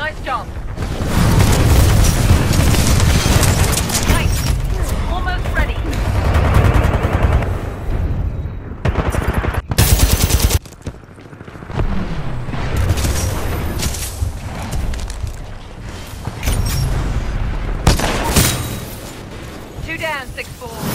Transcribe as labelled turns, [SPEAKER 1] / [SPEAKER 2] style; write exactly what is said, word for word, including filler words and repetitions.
[SPEAKER 1] Nice job. Nice. Almost ready. Two down, six four.